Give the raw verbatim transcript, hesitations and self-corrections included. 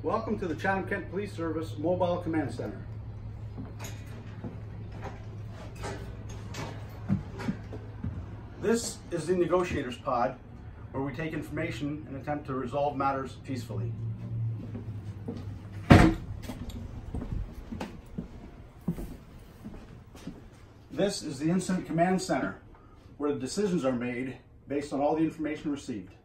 Welcome to the Chatham-Kent Police Service Mobile Command Center. This is the Negotiators Pod, where we take information and attempt to resolve matters peacefully. This is the Incident Command Center, where the decisions are made based on all the information received.